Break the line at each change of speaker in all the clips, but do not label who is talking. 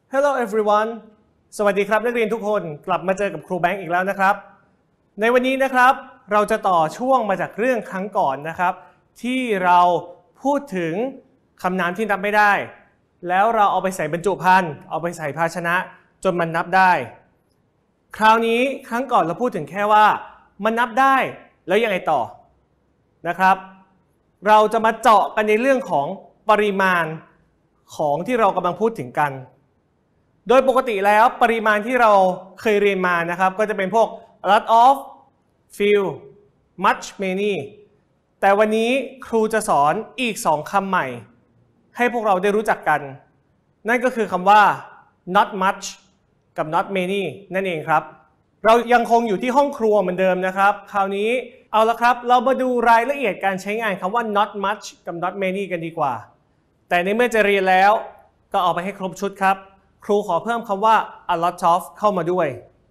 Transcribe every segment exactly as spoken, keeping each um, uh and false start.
Hello everyone สวัสดีครับนักเรียนทุกคนกลับมาเจอกับครูแบงค์อีกแล้วนะครับในวันนี้นะครับเราจะต่อช่วงมาจากเรื่องครั้งก่อนนะครับที่เราพูดถึงคำนามที่นับไม่ได้แล้วเราเอาไปใส่บรรจุภัณฑ์เอาไปใส่ภาชนะจนมันนับได้คราวนี้ครั้งก่อนเราพูดถึงแค่ว่ามันนับได้แล้วยังไงต่อนะครับเราจะมาเจาะกันในเรื่องของปริมาณของที่เรากำลังพูดถึงกันโดยปกติแล้วปริมาณที่เราเคยเรียนมานะครับก็จะเป็นพวก a lot of few much many แต่วันนี้ครูจะสอนอีกสองคำใหม่ให้พวกเราได้รู้จักกันนั่นก็คือคำว่า not much กับ not many นั่นเองครับเรายังคงอยู่ที่ห้องครัวเหมือนเดิมนะครับคราวนี้เอาละครับเรามาดูรายละเอียดการใช้งานคำว่า not much กับ not many กันดีกว่าแต่ในเมื่อจะเรียนแล้วก็เอาไปให้ครบชุดครับครูขอเพิ่มคำว่า a lot of เข้ามาด้วย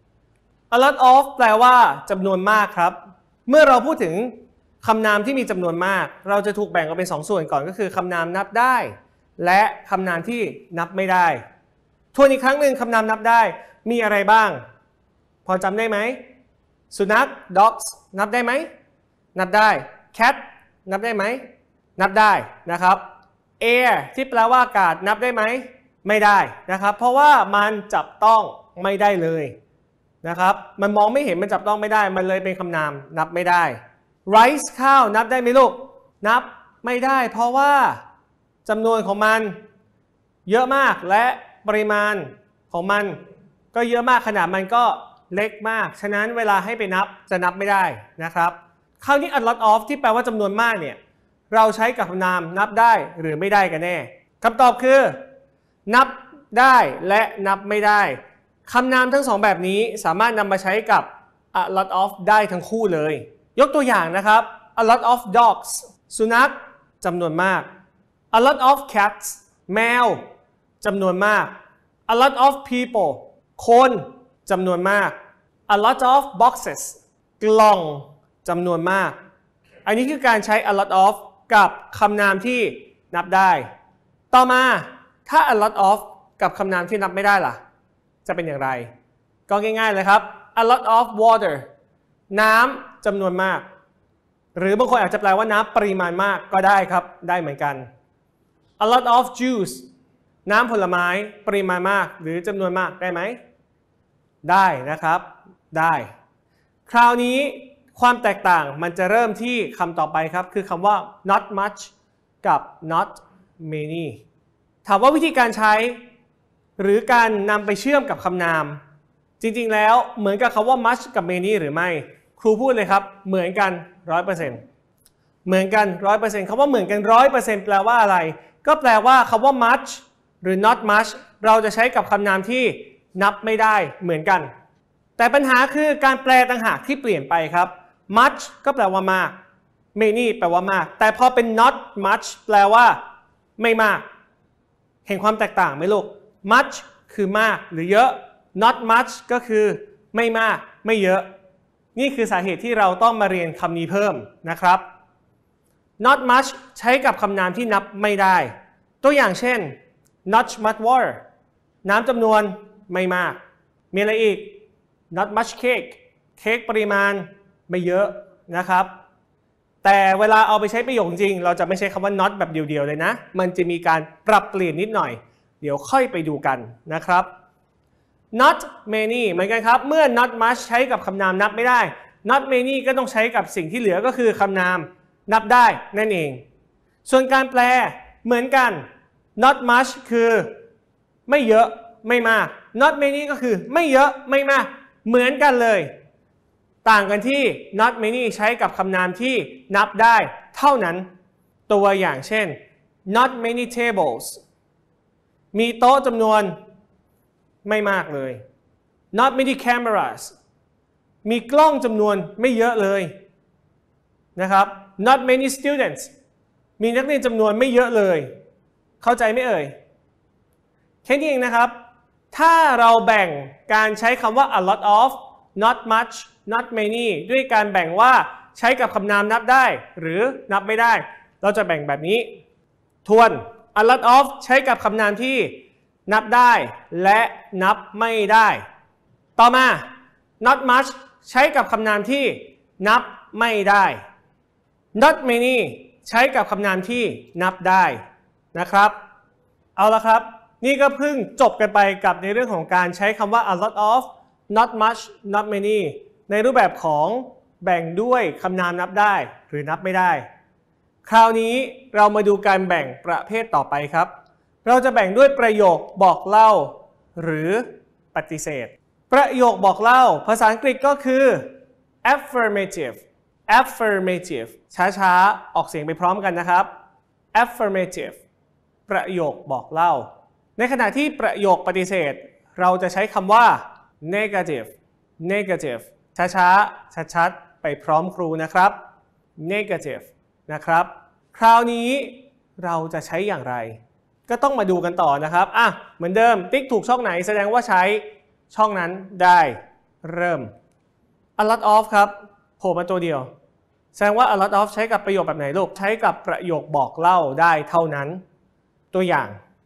a lot of แปลว่าจำนวนมากครับเมื่อเราพูดถึงคำนามที่มีจำนวนมากเราจะถูกแบ่งออกเป็นสองส่วนก่อนก็คือคำนามนับได้และคำนามที่นับไม่ได้ทวนอีกครั้งหนึ่งคำนามนับได้มีอะไรบ้างพอจำได้ไหมสุนัข dogs นับได้ไหมนับได้ cat นับได้ไหมนับได้นะครับ air ที่แปลว่าอากาศนับได้ไหมไม่ได้นะครับเพราะว่ามันจับต้องไม่ได้เลยนะครับมันมองไม่เห็นมันจับต้องไม่ได้มันเลยเป็นคำนามนับไม่ได้ rice ข้าวนับได้ไหมลูกนับไม่ได้เพราะว่าจำนวนของมันเยอะมากและปริมาณของมันก็เยอะมากขนาดมันก็เล็กมากฉะนั้นเวลาให้ไปนับจะนับไม่ได้นะครับคราวนี้ a lot of ที่แปลว่าจำนวนมากเนี่ยเราใช้กับคำนามนับได้หรือไม่ได้กันแน่คำตอบคือนับได้และนับไม่ได้คำนามทั้งสองแบบนี้สามารถนำมาใช้กับ a lot of ได้ทั้งคู่เลยยกตัวอย่างนะครับ a lot of dogs สุนัขจำนวนมาก a lot of cats แมวจำนวนมาก a lot of people คนจำนวนมาก a lot of boxes กล่องจำนวนมากอันนี้คือการใช้ a lot of กับคำนามที่นับได้ต่อมาถ้า a lot of กับคำนามที่นับไม่ได้ล่ะจะเป็นอย่างไรก็ง่ายๆเลยครับ a lot of water น้ำจำนวนมากหรือบางคนอาจจะแปลว่าน้ำปริมาณมากก็ได้ครับได้เหมือนกัน a lot of juice น้ำผลไม้ปริมาณมากหรือจำนวนมากได้ไหมได้นะครับได้คราวนี้ความแตกต่างมันจะเริ่มที่คำต่อไปครับคือคำว่า not much กับ not many ถามว่าวิธีการใช้หรือการนำไปเชื่อมกับคำนามจริงๆแล้วเหมือนกับคำว่า much กับ many หรือไม่ครูพูดเลยครับเหมือนกัน ร้อยเปอร์เซ็นต์ เหมือนกัน ร้อยเปอร์เซ็นต์ คำว่าเหมือนกัน ร้อยเปอร์เซ็นต์ แปลว่าอะไรก็แปลว่าคำว่า much หรือ not much เราจะใช้กับคำนามที่นับไม่ได้เหมือนกันแต่ปัญหาคือการแปลต่างหากที่เปลี่ยนไปครับ much ก็แปลว่ามาก many แปลว่ามากแต่พอเป็น not much แปลว่าไม่มากเห็นความแตกต่างไหมลูก much คือมากหรือเยอะ not much ก็คือไม่มากไม่เยอะนี่คือสาเหตุที่เราต้องมาเรียนคำนี้เพิ่มนะครับ not much ใช้กับคำนามที่นับไม่ได้ตัวอย่างเช่น not much water น้ำจำนวนไม่มากมีอะไรอีก not much cake เค้กปริมาณไม่เยอะนะครับแต่เวลาเอาไปใช้ประโยคจริงเราจะไม่ใช้คำว่า not แบบเดียวๆเลยนะมันจะมีการปรับเปลี่ยนนิดหน่อยเดี๋ยวค่อยไปดูกันนะครับ not many เหมือนกันครับเมื่อ not much ใช้กับคำนามนับไม่ได้ not many ก็ต้องใช้กับสิ่งที่เหลือก็คือคำนามนับได้นั่นเองส่วนการแปลเหมือนกัน not much คือไม่เยอะไม่มาก not many ก็คือไม่เยอะไม่มากเหมือนกันเลยต่างกันที่ not many ใช้กับคำนามที่นับได้เท่านั้นตัวอย่างเช่น not many tables มีโต๊ะจำนวนไม่มากเลย not many cameras มีกล้องจำนวนไม่เยอะเลยนะครับ not many students มีนักเรียนจำนวนไม่เยอะเลยเข้าใจไหมเอ่ยแค่นี้เองนะครับถ้าเราแบ่งการใช้คำว่า a lot of not much not many ด้วยการแบ่งว่าใช้กับคำนามนับได้หรือนับไม่ได้เราจะแบ่งแบบนี้ทวน a lot of ใช้กับคำนามที่นับได้และนับไม่ได้ต่อมา not much ใช้กับคำนามที่นับไม่ได้ not many ใช้กับคำนามที่นับได้นะครับเอาละครับนี่ก็เพิ่งจบกันไปกับในเรื่องของการใช้คำว่า a lot of not much not many ในรูปแบบของแบ่งด้วยคำนามนับได้หรือนับไม่ได้คราวนี้เรามาดูการแบ่งประเภทต่อไปครับเราจะแบ่งด้วยประโยคบอกเล่าหรือปฏิเสธประโยคบอกเล่าภาษาอังกฤษก็คือ affirmative affirmative ช้าๆออกเสียงไปพร้อมกันนะครับ affirmative ประโยคบอกเล่าในขณะที่ประโยคปฏิเสธเราจะใช้คำว่า negative negative ช้าๆชัดๆไปพร้อมครูนะครับ negative นะครับคราวนี้เราจะใช้อย่างไรก็ต้องมาดูกันต่อนะครับอ่ะเหมือนเดิมติ๊กถูกช่องไหนแสดงว่าใช้ช่องนั้นได้เริ่ม a lot of ครับโผล่มาตัวเดียวแสดงว่า a lot of ใช้กับประโยคแบบไหนลูกใช้กับประโยคบอกเล่าได้เท่านั้นตัวอย่าง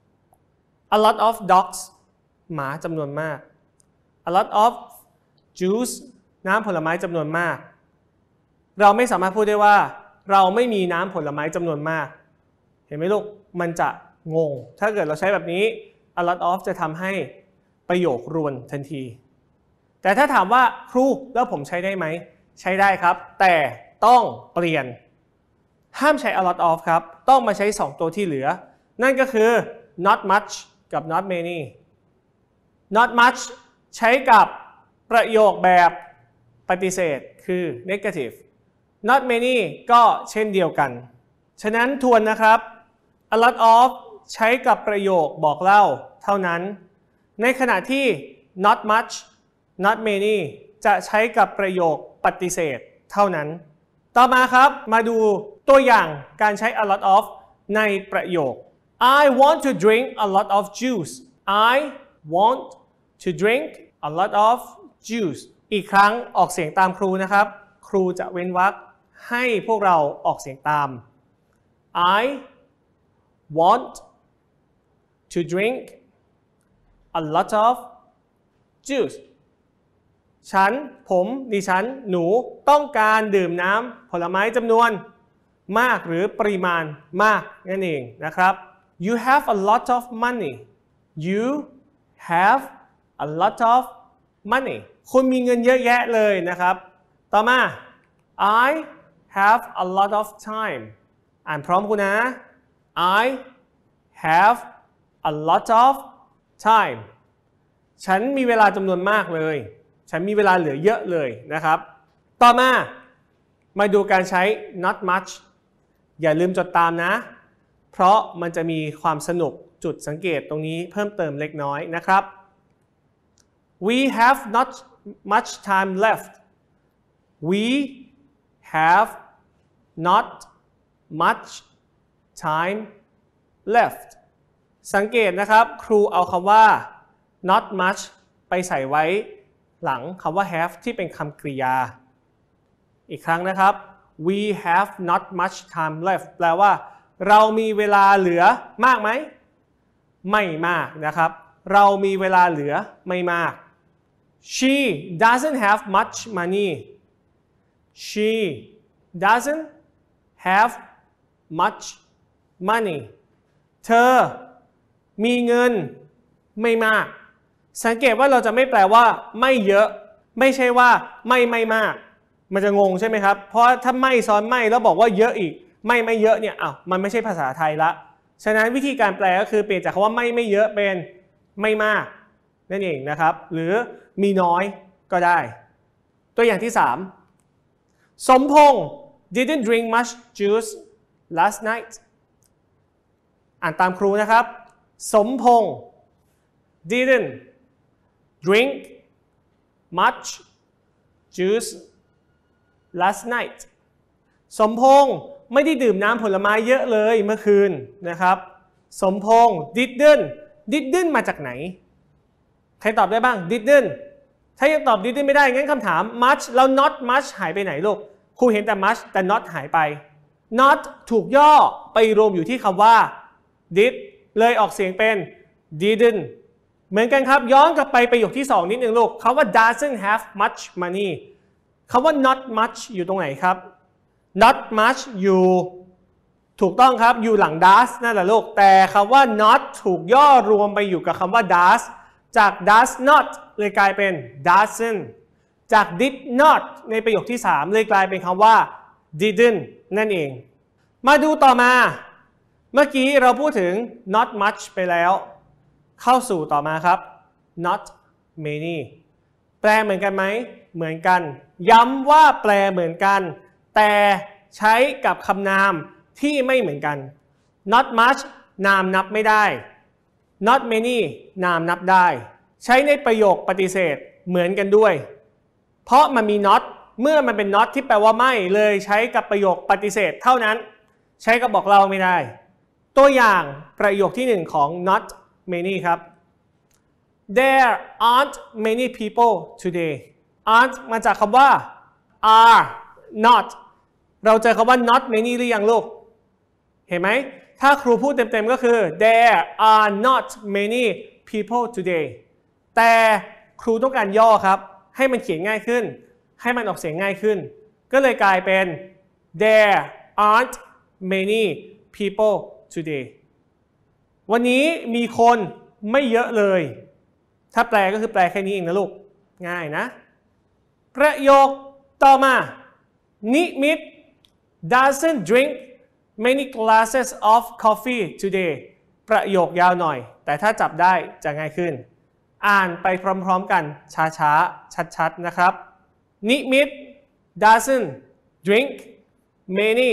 a lot of dogs หมาจำนวนมาก a lot of juice น้ำผลไม้จำนวนมากเราไม่สามารถพูดได้ว่าเราไม่มีน้ำผลไม้จำนวนมากเห็นไหมลูกมันจะงงถ้าเกิดเราใช้แบบนี้ a lot of จะทำให้ประโยครวนทันทีแต่ถ้าถามว่าครูแล้วผมใช้ได้ไหมใช้ได้ครับแต่ต้องเปลี่ยนห้ามใช้ a lot of ครับต้องมาใช้สองตัวที่เหลือนั่นก็คือ not much กับ not many not much ใช้กับประโยคแบบปฏิเสธคือ negative not many ก็เช่นเดียวกันฉะนั้นทวนนะครับ a lot of ใช้กับประโยคบอกเล่าเท่านั้นในขณะที่ not much not many จะใช้กับประโยคปฏิเสธเท่านั้นต่อมาครับมาดูตัวอย่างการใช้ a lot of ในประโยค I want to drink a lot of juice I want to drink a lot of juice อีกครั้งออกเสียงตามครูนะครับครูจะเว้นวรรคให้พวกเราออกเสียงตาม I want to drink a lot of juice ฉันผมดิฉันหนูต้องการดื่มน้ำผลไม้จำนวนมากหรือปริมาณมากนั่นเองนะครับ You have a lot of money You have a lot of money คุณมีเงินเยอะแยะเลยนะครับต่อมา I have a lot of time อ่านพร้อมคุณนะ I have a lot of time ฉันมีเวลาจำนวนมากเลยฉันมีเวลาเหลือเยอะเลยนะครับต่อมามาดูการใช้ not much อย่าลืมจดตามนะเพราะมันจะมีความสนุกจุดสังเกตตรงนี้เพิ่มเติมเล็กน้อยนะครับ We have not much time left We have not much time left สังเกตนะครับครูเอาคำว่า not much ไปใส่ไว้หลังคำว่า have ที่เป็นคำกริยาอีกครั้งนะครับ we have not much time left แปลว่าเรามีเวลาเหลือมากไหมไม่มากนะครับเรามีเวลาเหลือไม่มาก she doesn't have much money she doesn't have much money เธอมีเงินไม่มากสังเกตว่าเราจะไม่แปลว่าไม่เยอะไม่ใช่ว่าไม่ไม่มากมันจะงงใช่ไหมครับเพราะถ้าไม่ซ้อนไม่แล้วบอกว่าเยอะอีกไม่ไม่เยอะเนี่ยอ้าวมันไม่ใช่ภาษาไทยละฉะนั้นวิธีการแปลก็คือเปลี่ยนจากคำว่าไม่ไม่เยอะเป็นไม่มากนั่นเองนะครับหรือมีน้อยก็ได้ตัวอย่างที่สามสมพงษ์ didn't drink much juice last night อ่านตามครูนะครับสมพงษ์ didn't drink much juice last night สมพงษ์ไม่ได้ดื่มน้ำผลไม้เยอะเลยเมื่อคืนนะครับสมพงษ์ didn't didn't มาจากไหนใครตอบได้บ้าง didn't ถ้ายังตอบ didn't ไม่ได้งั้นคำถาม much แล้ว not much หายไปไหนลูกครูเห็นแต่ much แต่ not หายไป not ถูกย่อไปรวมอยู่ที่คำว่า did เลยออกเสียงเป็น didn't เหมือนกันครับย้อนกลับไปประโยคที่สองนิดนึงลูกคำว่า doesn't have much money คำว่า not much อยู่ตรงไหนครับ not much อยู่ถูกต้องครับอยู่หลัง does นั่นแหละลูกแต่คำว่า not ถูกย่อรวมไปอยู่กับคำว่า does จาก does not เลยกลายเป็น doesn't จาก did not ในประโยคที่สามเลยกลายเป็นคำว่า didn't นั่นเองมาดูต่อมาเมื่อกี้เราพูดถึง not much ไปแล้วเข้าสู่ต่อมาครับ not many แปลเหมือนกันไหมเหมือนกันย้ำว่าแปลเหมือนกันแต่ใช้กับคำนามที่ไม่เหมือนกัน not much นามนับไม่ได้ not many นามนับได้ใช้ในประโยคปฏิเสธเหมือนกันด้วยเพราะมันมี not เมื่อมันเป็น not ที่แปลว่าไม่เลยใช้กับประโยคปฏิเสธเท่านั้นใช้กับบอกเล่าไม่ได้ตัวอย่างประโยคที่หนึ่งของ not many ครับ There aren't many people today aren't มาจากคำว่า are not เราเจอคำว่า not many หรือยังลูกเห็นไหมถ้าครูพูดเต็มๆก็คือ There are not many people today แต่ครูต้องการย่อครับให้มันเขียนง่ายขึ้นให้มันออกเสียงง่ายขึ้นก็เลยกลายเป็น There aren't many people today วันนี้มีคนไม่เยอะเลยถ้าแปลก็คือแปลแค่นี้เองนะลูกง่ายนะประโยคต่อมานิมิต doesn't drink many glasses of coffee today ประโยคยาวหน่อยแต่ถ้าจับได้จะง่ายขึ้นอ่านไปพร้อมๆกันช้าๆชัดๆนะครับนิมิต doesn't drink many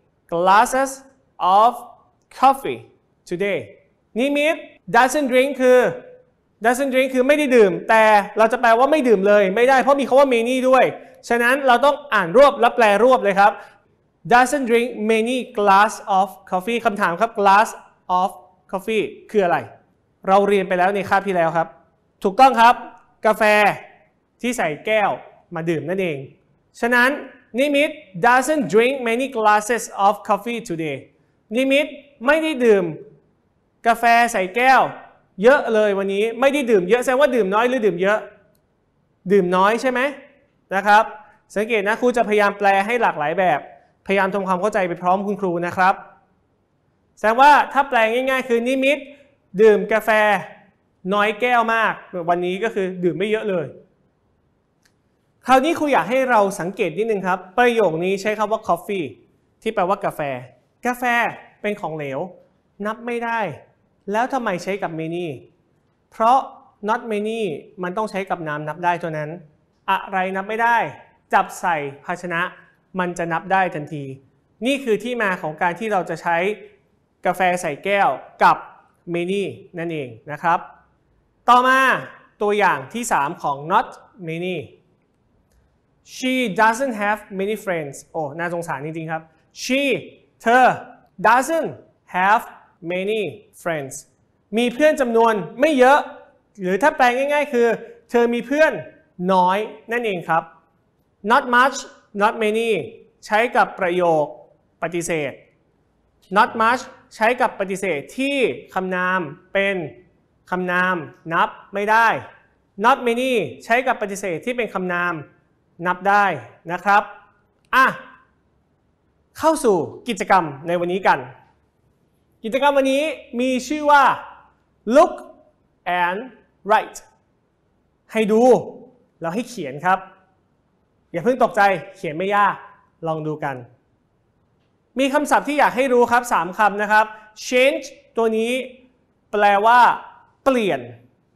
glasses of coffee today นิมิต doesn't drink คือ doesn't drink คือไม่ได้ดื่มแต่เราจะแปลว่าไม่ดื่มเลยไม่ได้เพราะมีคำว่า many ด้วยฉะนั้นเราต้องอ่านรวบและแปลรวบเลยครับ doesn't drink many glass of coffee คำถามครับ glass of coffee คืออะไรเราเรียนไปแล้วในคาบที่แล้วครับถูกต้องครับกาแฟที่ใส่แก้วมาดื่มนั่นเองฉะนั้นนิมิต doesn't drink many glasses of coffee today นิมิตไม่ได้ดื่มกาแฟใส่แก้วเยอะเลยวันนี้ไม่ได้ดื่มเยอะแสดงว่าดื่มน้อยหรือดื่มเยอะดื่มน้อยใช่ไหมนะครับสังเกตนะครูจะพยายามแปลให้หลากหลายแบบพยายามทำความเข้าใจไปพร้อมคุณครูนะครับแสดงว่าถ้าแปลง่ายๆคือนิมิตดื่มกาแฟน้อยแก้วมากวันนี้ก็คือดื่มไม่เยอะเลยคราวนี้ครูอยากให้เราสังเกตนิดนึงครับประโยคนี้ใช้คำว่า coffee ที่แปลว่ากาแฟกาแฟเป็นของเหลวนับไม่ได้แล้วทำไมใช้กับ many เพราะ not many มันต้องใช้กับนามนับได้เท่านั้นอะไรนับไม่ได้จับใส่ภาชนะมันจะนับได้ทันทีนี่คือที่มาของการที่เราจะใช้กาแฟใส่แก้วกับ many นั่นเองนะครับต่อมาตัวอย่างที่สามของ not many she doesn't have many friends โอ้น่าสงสารจริงๆครับ she เธอ doesn't have many friends มีเพื่อนจำนวนไม่เยอะหรือถ้าแปลง่ายๆคือเธอมีเพื่อนน้อยนั่นเองครับ not much not many ใช้กับประโยคปฏิเสธ not much ใช้กับปฏิเสธที่คำนามเป็นคำนามนับไม่ได้ not many ใช้กับปฏิเสธที่เป็นคำนามนับได้นะครับอ่ะเข้าสู่กิจกรรมในวันนี้กันกิจกรรมวันนี้มีชื่อว่า look and write ให้ดูแล้วให้เขียนครับอย่าเพิ่งตกใจเขียนไม่ยากลองดูกันมีคำศัพท์ที่อยากให้รู้ครับสามคำนะครับ change ตัวนี้แปลว่าเปลี่ยน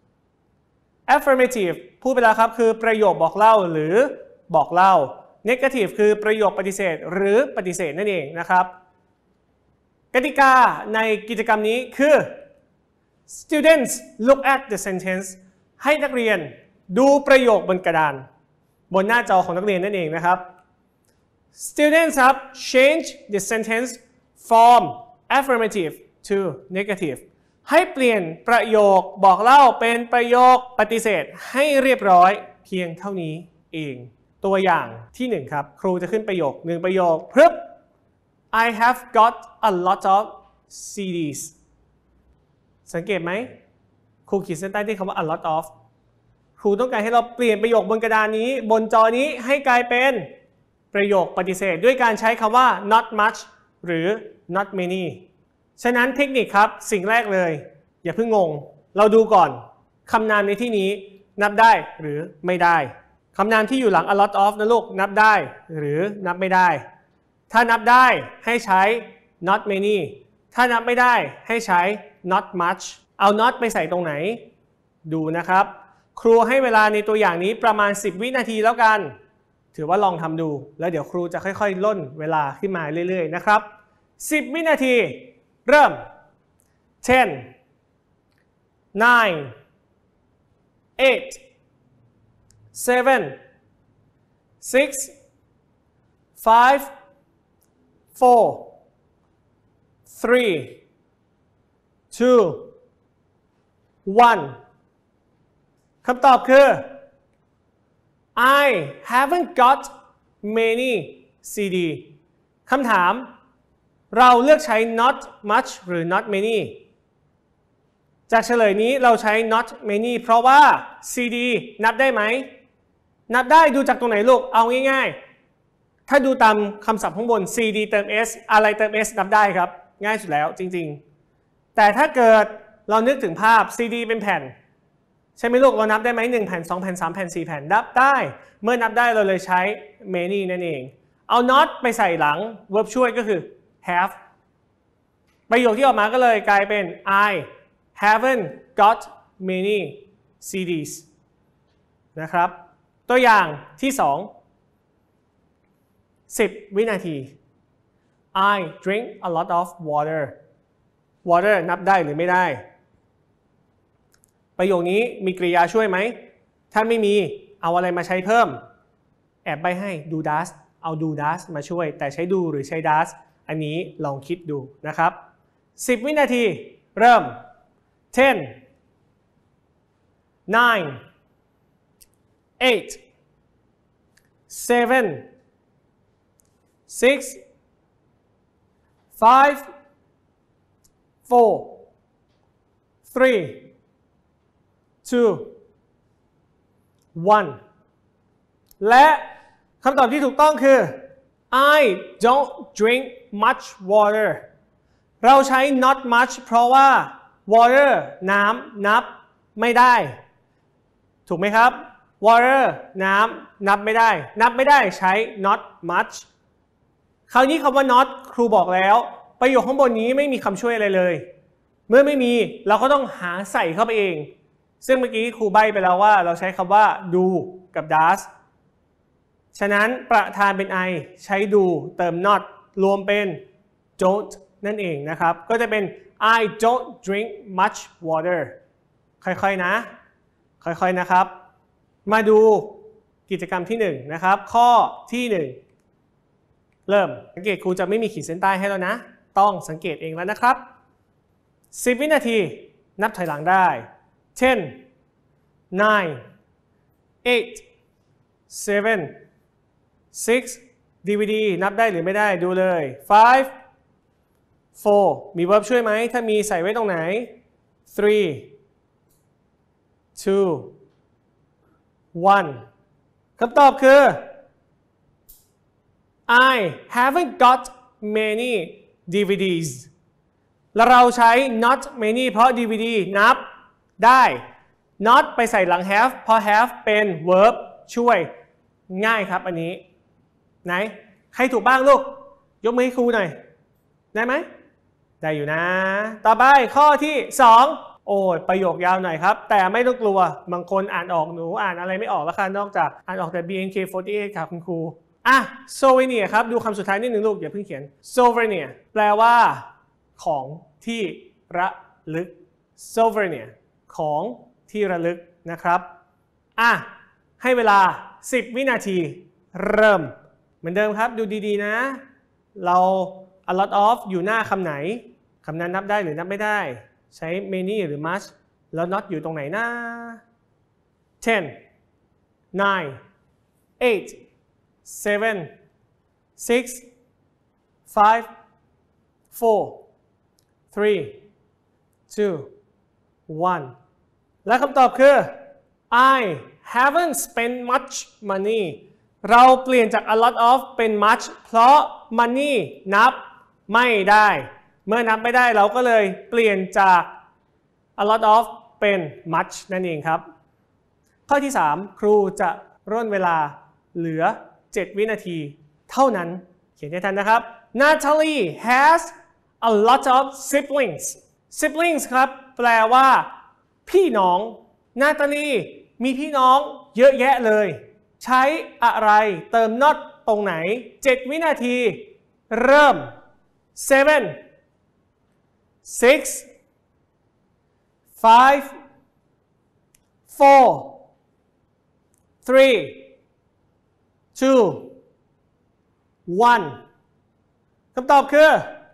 affirmative พูดไปแล้วครับคือประโยคบอกเล่าหรือบอกเล่า negative คือประโยคปฏิเสธหรือปฏิเสธนั่นเองนะครับกติกาในกิจกรรมนี้คือ students look at the sentence ให้นักเรียนดูประโยคบนกระดานบนหน้าจอของนักเรียนนั่นเองนะครับ students ครับ change the sentence from affirmative to negative ให้เปลี่ยนประโยคบอกเล่าเป็นประโยคปฏิเสธให้เรียบร้อยเพียงเท่านี้เองตัวอย่างที่หนึ่งครับครูจะขึ้นประโยคหนึ่งประโยคพรึบ I have got a lot of ซี ดี s สังเกตไหมครูขีดเส้นใต้ที่คำว่า a lot of ครูต้องการให้เราเปลี่ยนประโยคบนกระดานนี้บนจอนี้ให้กลายเป็นประโยคปฏิเสธด้วยการใช้คำว่า not much หรือ not many ฉะนั้นเทคนิคครับสิ่งแรกเลยอย่าเพิ่งงงเราดูก่อนคำนามในที่นี้นับได้หรือไม่ได้คำนามที่อยู่หลัง a lot of นะลูกนับได้หรือนับไม่ได้ถ้านับได้ให้ใช้ not many ถ้านับไม่ได้ให้ใช้ not much เอา not ไปใส่ตรงไหนดูนะครับครูให้เวลาในตัวอย่างนี้ประมาณสิบวินาทีแล้วกันถือว่าลองทำดูแล้วเดี๋ยวครูจะค่อยๆล่นเวลาขึ้นมาเรื่อยๆนะครับสิบวินาทีเริ่มten nine eight seven six five four three two oneคำตอบคือ I haven't got many ซี ดี คำถามเราเลือกใช้ not much หรือ not many จากเฉลยนี้เราใช้ not many เพราะว่า ซี ดี นับได้ไหมนับได้ดูจากตรงไหนลูกเอาง่ายๆถ้าดูตามคำศัพท์ข้างบน ซี ดี เติม s อะไรเติม s นับได้ครับง่ายสุดแล้วจริงๆแต่ถ้าเกิดเรานึกถึงภาพ ซี ดี เป็นแผ่นใช่ไหมลูกเรานับได้ไหมหนึ่งแผ่นสองแผ่นสามแผ่นสี่แผ่นนับได้เมื่อนับได้เราเลยใช้ many นั่นเองเอา not ไปใส่หลัง verb ช่วยก็คือ have ประโยคที่ออกมาก็เลยกลายเป็น I haven't got many ซี ดี นะครับตัวอย่างที่สองสิบวินาที I drink a lot of water water นับได้หรือไม่ได้ประโยคนี้มีกริยาช่วยไหมถ้าไม่มีเอาอะไรมาใช้เพิ่มแอบใบให้ do does เอา do does มาช่วยแต่ใช้ do หรือใช้ does อันนี้ลองคิดดูนะครับสิบวินาทีเริ่มten nine eight seven six five four three two one และคำตอบที่ถูกต้องคือ I don't drink much water เราใช้ not much เพราะว่า water น้ำนับไม่ได้ถูกไหมครับ water น้ำนับไม่ได้นับไม่ได้ใช้ not much คราวนี้คำว่า not ครูบอกแล้วประโยคข้างบนนี้ไม่มีคำช่วยอะไรเลยเมื่อไม่มีเราก็ต้องหาใส่เข้าไปเองซึ่งเมื่อกี้ครูใบ้ไปแล้วว่าเราใช้คำว่า do กับ does ฉะนั้นประธานเป็น I ใช้ do เติม not รวมเป็น don't นั่นเองนะครับก็จะเป็น I don't drink much water ค่อยๆนะค่อยๆนะครับมาดูกิจกรรมที่หนึ่งนะครับข้อที่หนึ่งเริ่มสังเกตครูจะไม่มีขีดเส้นใต้ให้แล้วนะต้องสังเกตเองแล้วนะครับสิบวินาทีนับถอยหลังได้ten nine eight seven six ดี วี ดี นับได้หรือไม่ได้ดูเลย five four มี verb ช่วยไหมถ้ามีใส่ไว้ตรงไหน three two one คำตอบคือ I haven't got many ดี วี ดี และเราใช้ not many เพราะ ดี วี ดี นับได้ not ไปใส่หลัง have เพราะ have เป็น verb ช่วยง่ายครับอันนี้ไหนใครถูกบ้างลูกยกมือให้ครูหน่อยได้ไหมได้อยู่นะต่อไปข้อที่สองโอ้ยประโยคยาวหน่อยครับแต่ไม่ต้องกลัวบางคนอ่านออกหนูอ่านอะไรไม่ออกแล้วค่ะนอกจากอ่านออกแต่ บี เอ็น เค สี่สิบแปด ครับคุณครูอ่ะ souvenir ครับดูคำสุดท้ายนิดหนึ่งลูกอย่าเพิ่งเขียน souvenir แปลว่าของที่ระลึก souvenir ของที่ระลึกนะครับอ่ะให้เวลาสิบวินาทีเริ่มเหมือนเดิมครับดูดีๆนะเรา a lot of อยู่หน้าคำไหนคำนั้นนับได้หรือนับไม่ได้ใช้ many หรือ much แล้ว not อยู่ตรงไหนนะ ten nine eight seven six five four three two one และคำตอบคือ I haven't spent much money เราเปลี่ยนจาก a lot of เป็น much เพราะ money นับไม่ได้เมื่อนับไม่ได้เราก็เลยเปลี่ยนจาก a lot of เป็น much นั่นเองครับข้อที่สามครูจะร่นเวลาเหลือเจ็ดวินาทีเท่านั้นเขียนให้ทันนะครับ Natalie has a lot of siblings siblings ครับแปลว่าพี่น้องนาตาลีมีพี่น้องเยอะแยะเลยใช้อะไรเติม not ตรงไหนเจ็ดวินาทีเริ่ม seven six five four three two one คำตอบคือ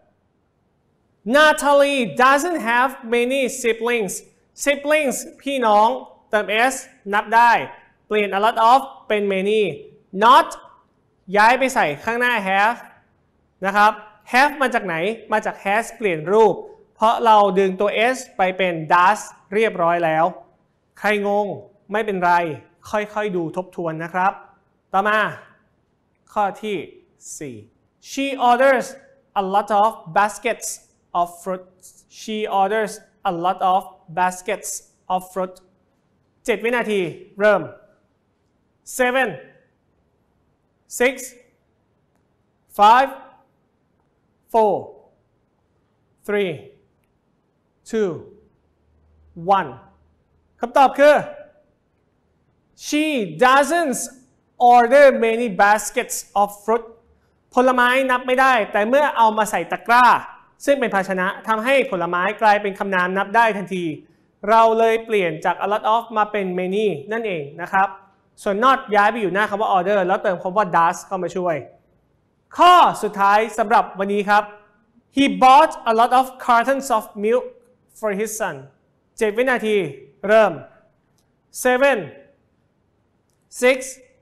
Natalie doesn't have many siblings siblings พี่น้องเติม s นับได้เปลี่ยน a lot of เป็น many not ย้ายไปใส่ข้างหน้า have นะครับ have มาจากไหนมาจาก has เปลี่ยนรูปเพราะเราดึงตัว s ไปเป็น does เรียบร้อยแล้วใครงงไม่เป็นไรค่อยๆดูทบทวนนะครับต่อมาข้อที่สี่ She orders a lot of baskets of fruit She orders a lot of baskets of fruit เจ็ดวินาทีเริ่ม seven six five four three two one คำตอบคือ She doesn't order many baskets of fruit ผลไม้นับไม่ได้แต่เมื่อเอามาใส่ตะกร้าซึ่งเป็นภาชนะทำให้ผลไม้กลายเป็นคำนามนับได้ทันทีเราเลยเปลี่ยนจาก a lot of มาเป็น many นั่นเองนะครับส่วน not ย้ายไปอยู่หน้าคำว่า order แล้วเติมคำว่า does เข้ามาช่วยข้อสุดท้ายสำหรับวันนี้ครับ He bought a lot of cartons of milk for his son เจ็ดวินาทีเริ่ม seven six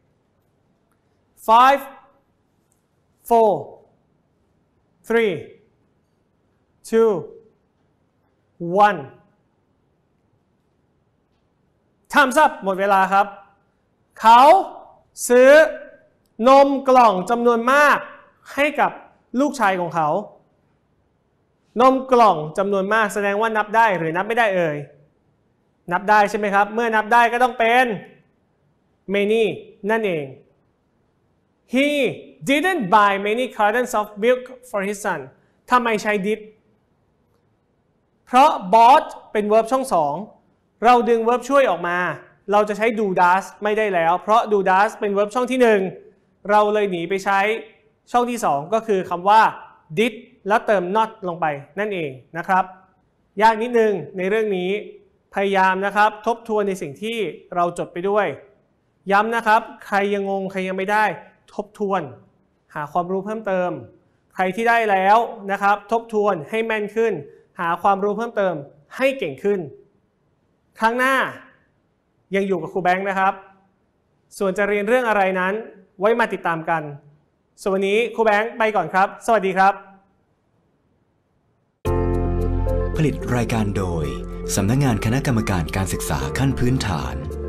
five four three two one Time's up หมดเวลาครับเขาซื้อนมกล่องจำนวนมากให้กับลูกชายของเขานมกล่องจำนวนมากแสดงว่านับได้หรือนับไม่ได้เอ่ยนับได้ใช่ไหมครับเมื่อนับได้ก็ต้องเป็น many นั่นเอง He didn't buy many cartons of milk for his son ทำไมใช้ did เพราะ bought เป็น verb ช่องสองเราดึง verb ช่วยออกมาเราจะใช้ do does ไม่ได้แล้วเพราะ do does เป็น verb ช่องที่หนึ่งเราเลยหนีไปใช้ช่องที่สองก็คือคำว่า did แล้วเติม not ลงไปนั่นเองนะครับยากนิดนึงในเรื่องนี้พยายามนะครับทบทวนในสิ่งที่เราจดไปด้วยย้ำนะครับใครยังงงใครยังไม่ได้ทบทวนหาความรู้เพิ่มเติมใครที่ได้แล้วนะครับทบทวนให้แม่นขึ้นหาความรู้เพิ่มเติมให้เก่งขึ้นครั้งหน้ายังอยู่กับครูแบงค์นะครับส่วนจะเรียนเรื่องอะไรนั้นไว้มาติดตามกันส่วนวันนี้ครูแบงค์ไปก่อนครับสวัสดีครับ
ผลิตรายการโดยสำนักงานคณะกรรมการการศึกษาขั้นพื้นฐาน